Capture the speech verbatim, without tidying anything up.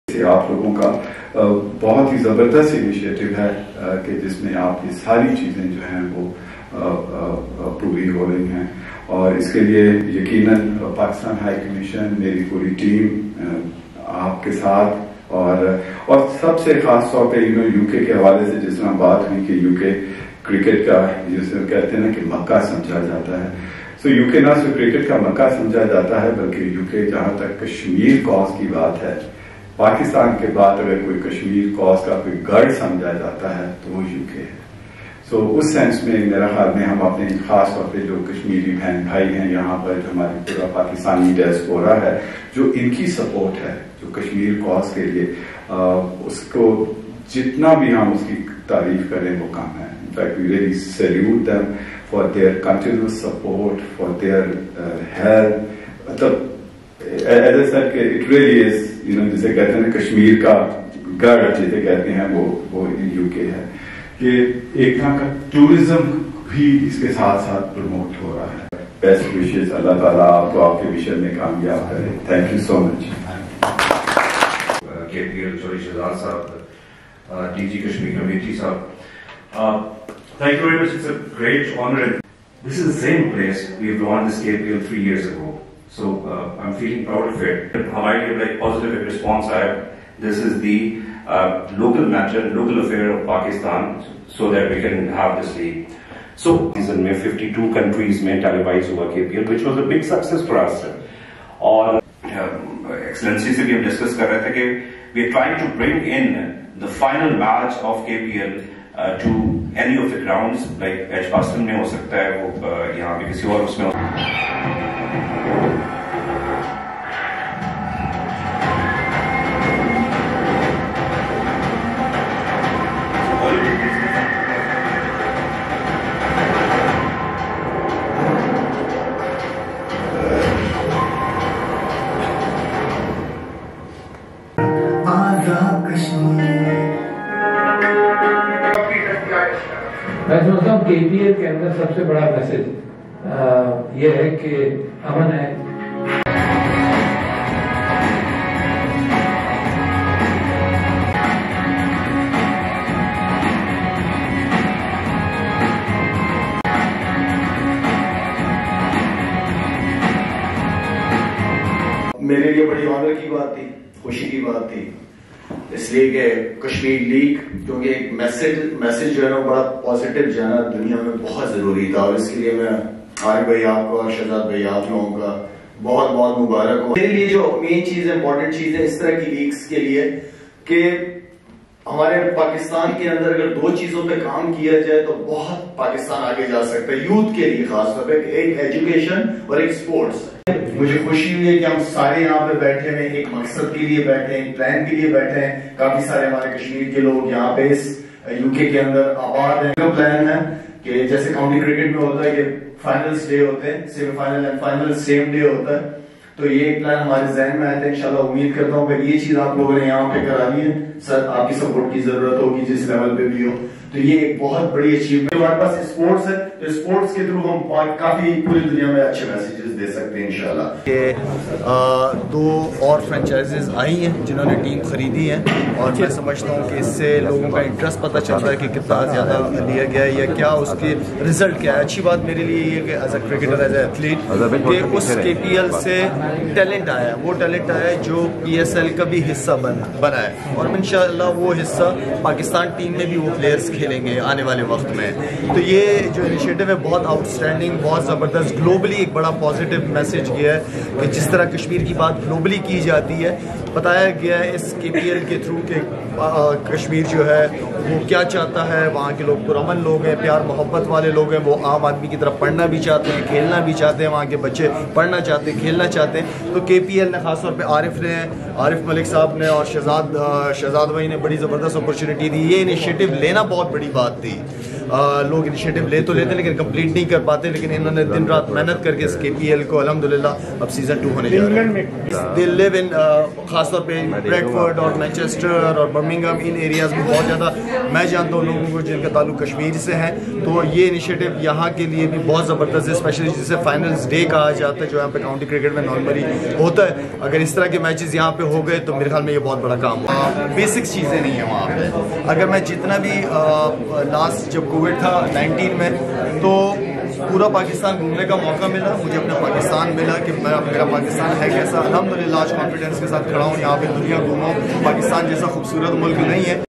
آپ لوگوں کا بہت ہی زبردست انیشیٹو ہے کہ جس میں آپ کی ساری چیزیں جو ہیں وہ پوری ہو رہی ہیں، اور اس کے لیے یقیناً پاکستان ہائی کمیشن، میری پوری ٹیم آپ کے ساتھ، اور اور سب سے خاص طور پہ یو کے کے حوالے سے جس طرح بات ہوئی کہ یو کے کرکٹ کا جسے کہتے ہیں نا کہ مکہ سمجھا جاتا ہے، سو یو کے نہ صرف کرکٹ کا مکہ سمجھا جاتا ہے بلکہ یو کے جہاں تک کشمیر کاز کی بات ہے، پاکستان کے بعد اگر کوئی کشمیر کاز کا کوئی گڑھ سمجھا جاتا ہے تو وہ یو کے ہے۔ سو اس سینس میں میرا خیال میں ہم اپنے خاص طور پہ جو کشمیری بہن بھائی ہیں یہاں پر، جو ہماری پورا پاکستانی ڈائسپورا ہے، جو ان کی سپورٹ ہے جو کشمیر کاز کے لیے، اس کو جتنا بھی ہم اس کی تعریف کریں وہ کم ہے۔ In fact, we really salute them for their continuous support, for their uh, help. مطلب as I said کہ it really is, you know, جسے کہتے ہیں کشمیر کا گڑھ جسے کہتے ہیں وہ وہ یو کے ہے، کہ ایک طرح کا ٹورزم بھی اس کے ساتھ ساتھ پروموٹ ہو رہا ہے۔ بیسٹ وشز، اللہ تعالیٰ آپ کو آپ کے مشن میں کامیاب کرے۔ Thank you so much. K P L چوری شہزاد صاحب، ڈی جی کشمیر امیٹھی صاحب، thank you very much. It's a great honor. This is the same place we've launched this K P L three years ago. So uh, I'm feeling proud of it. ہمارے لیے like positive response آیا. This is the uh, local matter, local affair of Pakistan, so that we can have this league. So season میں fifty-two countries میں televised ہوا K P L, which was a big success for us. اور excellency سے بھی ہم discuss کر رہے تھے کہ we are trying to bring in the final match of K P L Uh, to any of the grounds, like Edgbaston میں ہو سکتا ہے، وہ یہاں پہ کسی اور اس میں میں سمجھتا ہوں کے پی ایل کے اندر سب سے بڑا میسج یہ ہے کہ امن ہے۔ میرے لیے بڑی آنر کی بات تھی، خوشی کی بات تھی، اس لیے کہ کشمیر لیگ کیونکہ ایک میسج میسج جو ہے نا بڑا پازیٹیو جو ہے نا دنیا میں بہت ضروری تھا، اور اس کے لیے میں عارف بھائی آپ کو اور شہزاد بھائی آپ لوگوں کا بہت بہت مبارک ہو۔ میرے لیے جو مین چیز امپورٹنٹ چیز ہے اس طرح کی لیگز کے لیے کہ ہمارے پاکستان کے اندر اگر دو چیزوں پہ کام کیا جائے تو بہت پاکستان آگے جا سکتا ہے، یوتھ کے لیے خاص طور پہ ایک ایجوکیشن اور ایک اسپورٹس۔ مجھے خوشی ہوئی ہے کہ ہم سارے یہاں پہ بیٹھے ہیں، ایک مقصد کے لیے بیٹھے ہیں، ایک پلان کے لیے بیٹھے ہیں۔ کافی سارے ہمارے کشمیر کے لوگ یہاں پہ اس یو کے کے اندر آباد ہیں۔ پلان ہے کہ جیسے کاؤنٹی کرکٹ میں ہوتا ہے کہ فائنلز ڈے ہوتے ہیں، semi final and final same day ہوتا ہے، تو یہ ایک پلان ہمارے ذہن میں آیا تھا۔ انشاءاللہ امید کرتا ہوں کہ یہ چیز آپ لوگوں نے یہاں پہ کرا لی ہے، سر آپ کی سپورٹ کی ضرورت ہوگی جس لیول پہ بھی ہو، تو یہ ایک بہت بڑی اچیومنٹ۔ ہمارے پاس اسپورٹس ہے تو اسپورٹس کے تھرو ہم کافی پوری دنیا میں اچھے میسیجز دے سکتے ہیں انشاءاللہ۔ کہ دو اور فرینچائزز آئی ہیں جنہوں نے ٹیم خریدی ہے، اور میں سمجھتا ہوں کہ اس سے لوگوں کا انٹرسٹ پتہ چلتا ہے کہ کتنا زیادہ لیا گیا ہے یا کیا اس کے رزلٹ کیا ہے۔ اچھی بات میرے لیے یہ ہے کہ as a cricketer, as a athlete, کہ اس کے پی ایل سے ٹیلنٹ آیا ہے، وہ ٹیلنٹ آیا ہے جو پی ایس ایل کا بھی حصہ بنا ہے، اور انشاءاللہ وہ حصہ پاکستان ٹیم میں بھی وہ پلیئرز کھیلیں گے آنے والے وقت میں۔ تو یہ جو انیشیٹو ہے بہت آؤٹ اسٹینڈنگ، بہت زبردست، گلوبلی ایک بڑا پازیٹیو میسج گیا ہے کہ جس طرح کشمیر کی بات گلوبلی کی جاتی ہے، بتایا گیا ہے اس کے پی ایل کے تھرو کہ کشمیر جو ہے وہ کیا چاہتا ہے، وہاں کے لوگ پرامن لوگ ہیں، پیار محبت والے لوگ ہیں، وہ عام آدمی کی طرف پڑھنا بھی چاہتے ہیں، کھیلنا بھی چاہتے ہیں، وہاں کے بچے پڑھنا چاہتے ہیں، کھیلنا چاہتے ہیں۔ تو کے پی ایل نے خاص طور پہ عارف نے، عارف ملک صاحب نے اور شہزاد شہزاد بھائی نے بڑی زبردست اپرچونیٹی دی۔ یہ انیشیٹو لینا بہت بڑی بات تھی، لوگ انیشیٹو لے تو لیتے لیکن کمپلیٹ نہیں کر پاتے، لیکن انہوں نے دن رات محنت کر کے اس کے پی ایل کو الحمدللہ اب سیزن ٹو ہونے جا رہا ہے۔ دے لیو ان خاص طور پہ بریڈفورڈ اور مینچسٹر اور برمنگھم ان ایریاز میں بہت زیادہ میں جانتا ہوں لوگوں کو جن کا تعلق کشمیر سے ہے. تو یہ انیشیٹو یہاں کے لیے بھی بہت زبردست ہے, اسپیشلی جسے فائنلز ڈے کہا جاتا ہے جو یہاں پہ کاؤنٹی کرکٹ میں نارملی ہوتا ہے. اگر اس طرح کے میچز یہاں پہ ہو گئے تو میرے خیال میں یہ بہت بڑا کام ہوا. بیسکس چیزیں نہیں ہیں وہاں پہ. اگر میں جتنا بھی لاسٹ جب کووڈ تھا نائنٹین میں تو پورا پاکستان گھومنے کا موقع ملا, مجھے اپنا پاکستان ملا کہ میں میرا پاکستان ہے کیسا. الحمدللہ آج کانفیڈنس کے ساتھ کھڑا ہوں, یہاں پہ دنیا گھوما ہوں. پاکستان جیسا خوبصورت ملک نہیں ہے.